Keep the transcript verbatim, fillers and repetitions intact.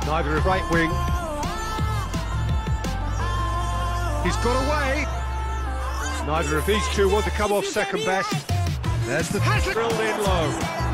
Neither of right wing. He's got away. Neither of these two want to come off second best. There's the drilled in low.